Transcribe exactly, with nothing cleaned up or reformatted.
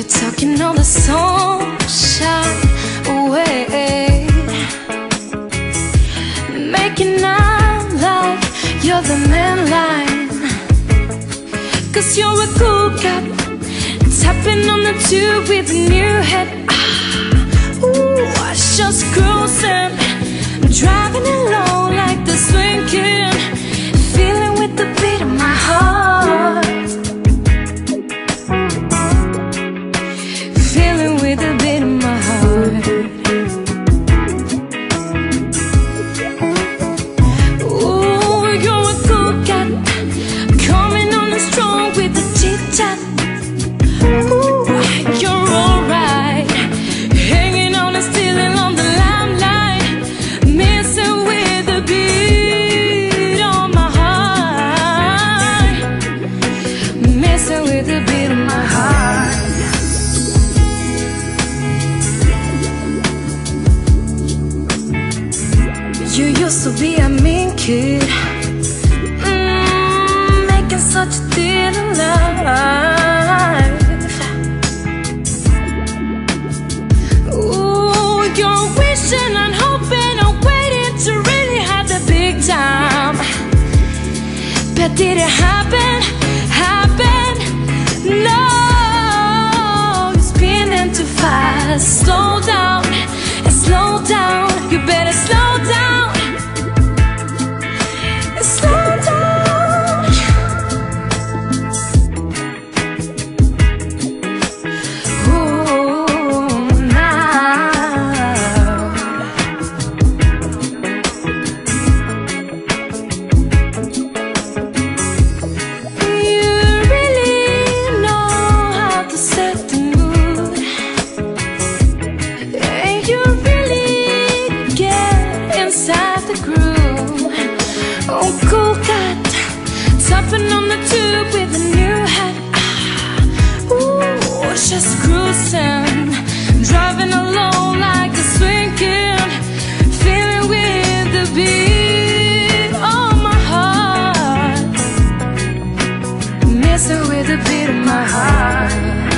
You're talking all the sunshine away, making out like you're the man line. Cause you're a cool cat, tapping on the tube with a new head. Ah, ooh, I just cruising, driving along like the swing kid, feeling with the beat of my heart, feeling with the beat of my heart. Ooh, you're a cool cat, coming on the strong with the chit chat. Ooh, you're alright, hanging on and stealing on the limelight, messing with the beat on my heart, messing with the beat of my heart. You used to be a mean kid, mm, making such a deal of life. Ooh, you're wishing and hoping and waiting to really have the big time. But did it happen? Happen? No, you're spinning too fast. Slow down and slow down. You better slow down. Slow down. Ooh, now you really know how to set the mood, and you really get inside the groove. Oh, cool cat, tapping on the tube with a new hat. Ah, ooh, just cruising, driving along like a swing kid, feeling with the beat on my heart, messing with the beat of my heart.